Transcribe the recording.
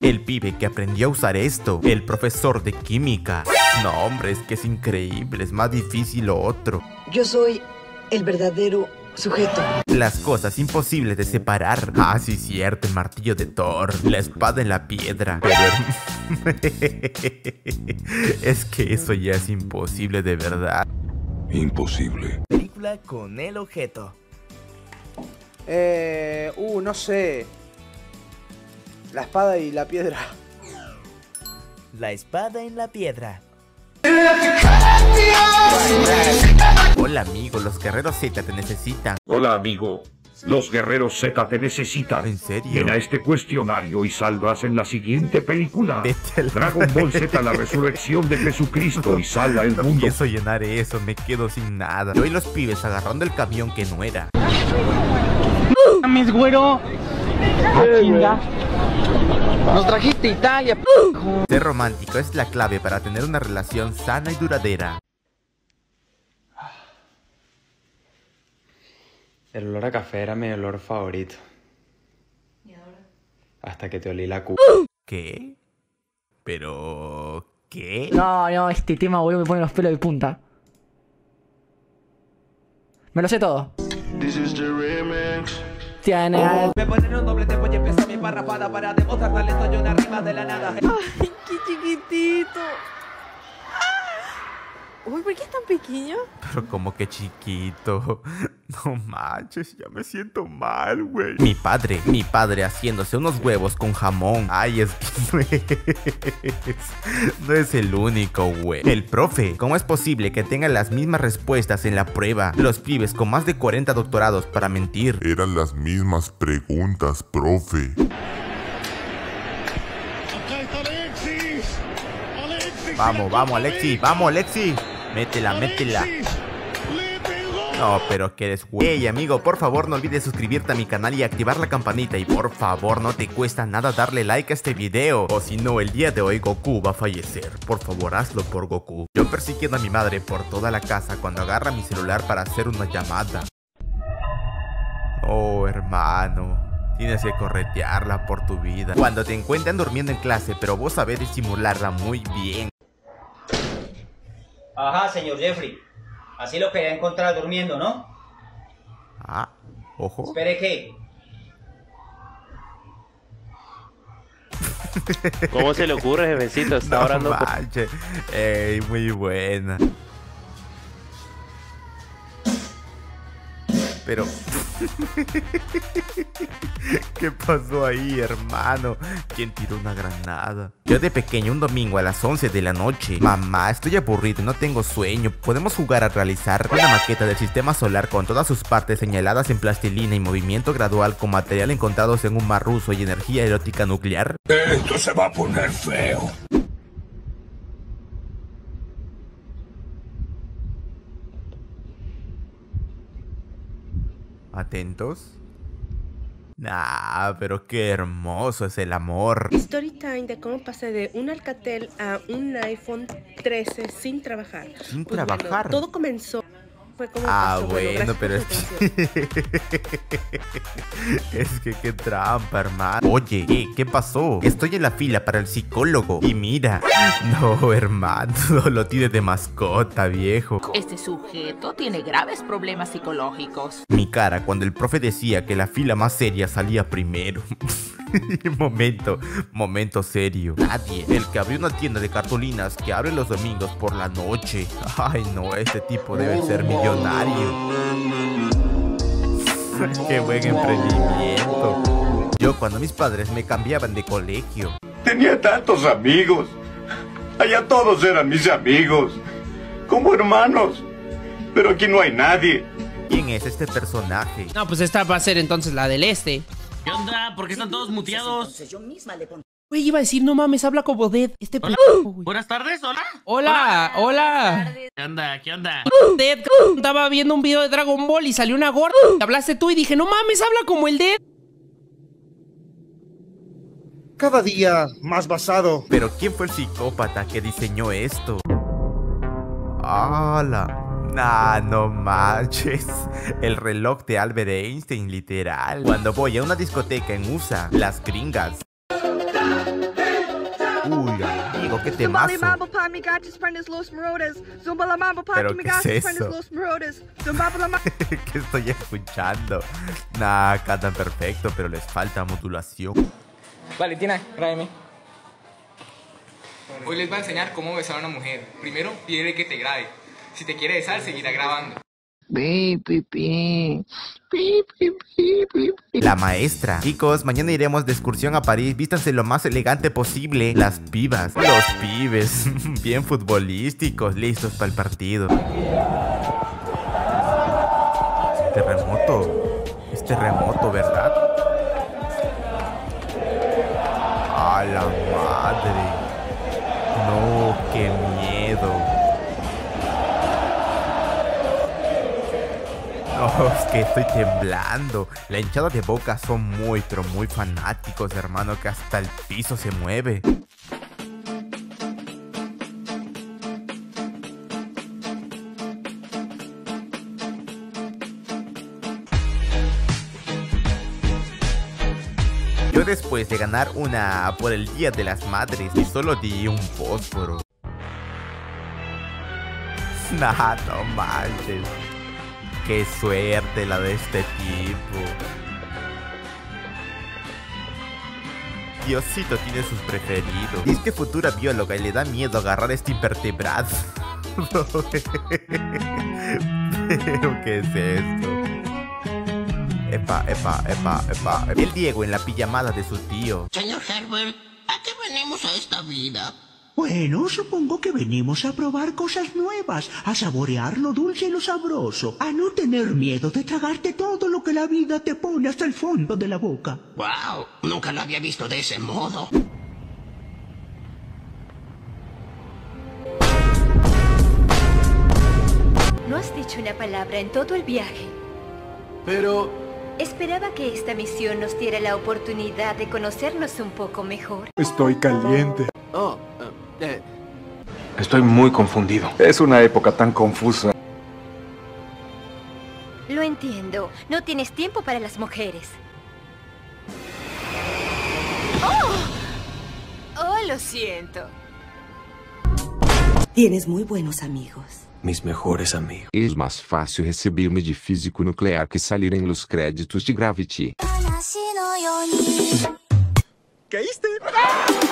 El pibe que aprendió a usar esto, el profesor de química. No, hombre, es que es increíble, es más difícil lo otro. Yo soy el verdadero sujeto. Las cosas imposibles de separar. Ah, sí, cierto, el martillo de Thor, la espada en la piedra. Pero es que eso ya es imposible de verdad. Imposible. Película con el objeto. No sé. La espada y la piedra. La espada en la piedra. Hola amigo, los guerreros Z te necesitan. Hola amigo, los guerreros Z te necesitan. ¿En serio? Llena este cuestionario y saldrás en la siguiente película. Dragon Ball Z, la resurrección de Jesucristo, y salva el No mundo. pienso llenar eso, me quedo sin nada. Yo y los pibes agarrando el camión que no era. Mames, güero. Chinga. Nos trajiste Italia, Ser romántico es la clave para tener una relación sana y duradera. El olor a café era mi olor favorito. ¿Y ahora? Hasta que te olí la cu... ¿Qué? ¿Pero qué? No, este tema, boludo, me pone los pelos de punta. Me lo sé todo. Tiene... Me ponen un doble tempo y empieza mi parrafada para demostrar talento y una rima de la nada. ¡Ay, qué chiquitito! Uy, ¿por qué es tan pequeño? Pero como que chiquito. No manches, ya me siento mal, güey. Mi padre haciéndose unos huevos con jamón. Ay, es que no es el único, güey. El profe, ¿cómo es posible que tenga las mismas respuestas en la prueba? Los pibes con más de 40 doctorados para mentir. Eran las mismas preguntas, profe. Vamos, Alexi, vamos, Alexi. Métela. No, pero que eres güey. Hey, amigo, por favor no olvides suscribirte a mi canal y activar la campanita. Y por favor, no te cuesta nada darle like a este video. O si no, el día de hoy Goku va a fallecer. Por favor, hazlo por Goku. Yo persiguiendo a mi madre por toda la casa cuando agarra mi celular para hacer una llamada. Oh, hermano, tienes que corretearla por tu vida. Cuando te encuentran durmiendo en clase, pero vos sabés disimularla muy bien. Ajá, señor Jeffrey. Así lo quería encontrar durmiendo, ¿no? Ah, ojo. Espere, ¿qué? ¿Cómo se le ocurre, jefecito? Está No orando. manches. Ey, muy buena. Pero... ¿qué pasó ahí, hermano? ¿Quién tiró una granada? Yo de pequeño, un domingo a las 11 de la noche. Mamá, estoy aburrido y no tengo sueño. ¿Podemos jugar a realizar una maqueta del sistema solar con todas sus partes señaladas en plastilina y movimiento gradual con material encontrados en un mar ruso y energía erótica nuclear? Esto se va a poner feo. ¿Atentos? Nah, pero qué hermoso es el amor. Story time de cómo pasé de un Alcatel a un iPhone 13 sin trabajar. ¿Sin trabajar? Bueno, todo comenzó. Fue como bueno, pero es que... es que qué trampa, hermano. Oye, ¿qué pasó? Estoy en la fila para el psicólogo. Y mira, no, hermano, lo tiene de mascota, viejo. Este sujeto tiene graves problemas psicológicos. Mi cara cuando el profe decía que la fila más seria salía primero. Momento serio. Nadie. El que abrió una tienda de cartulinas que abre los domingos por la noche. Ay no, este tipo debe ser millonario. Qué buen emprendimiento. Yo cuando mis padres me cambiaban de colegio. Tenía tantos amigos. Allá todos eran mis amigos. Como hermanos. Pero aquí no hay nadie. ¿Quién es este personaje? No, pues esta va a ser entonces la del este. ¿Qué onda? ¿Por qué están todos muteados? Güey, iba a decir, no mames, habla como Dead. Hola. Buenas tardes, hola. Hola. ¿Qué onda? ¿Qué onda? Dead, estaba viendo un video de Dragon Ball y salió una gorda. Hablaste tú y dije, no mames, habla como el Dead. Cada día más basado. Pero ¿quién fue el psicópata que diseñó esto? ¡Hala! Nah, no manches. El reloj de Albert Einstein, literal. Cuando voy a una discoteca en USA, las gringas todo, qué temazo. ¿Pero qué es eso? ¿Qué estoy escuchando? Nah, cantan perfecto, pero les falta modulación. Valentina, grábeme. Hoy les voy a enseñar cómo besar a una mujer. Primero, pide que te grabe. Si te quiere besar, seguirá grabando. La maestra. Chicos, mañana iremos de excursión a París. Vístanse lo más elegante posible. Las pibas, los pibes, bien futbolísticos, listos para el partido. Terremoto. Es terremoto, ¿verdad? ¡A la madre! No, qué miedo. No, es que estoy temblando. La hinchada de Boca son muy, pero muy fanáticos, hermano, que hasta el piso se mueve. Yo después de ganar una por el Día de las Madres y solo di un fósforo. Nah, no manches. Qué suerte la de este tipo. Diosito tiene sus preferidos. Y es que futura bióloga y le da miedo agarrar este invertebrado. ¿Pero qué es esto? Epa. El Diego en la pijamada de su tío. Señor Herbert, ¿a qué venimos a esta vida? Bueno, supongo que venimos a probar cosas nuevas, a saborear lo dulce y lo sabroso, a no tener miedo de tragarte todo lo que la vida te pone hasta el fondo de la boca. ¡Wow! Nunca lo había visto de ese modo. No has dicho una palabra en todo el viaje. Pero... Esperaba que esta misión nos diera la oportunidad de conocernos un poco mejor. Estoy caliente. Estoy muy confundido. Es una época tan confusa. Lo entiendo. No tienes tiempo para las mujeres. ¡Oh! Lo siento. Tienes muy buenos amigos. Mis mejores amigos. Es más fácil recibirme de físico nuclear que salir en los créditos de Gravity. ¿Qué hiciste?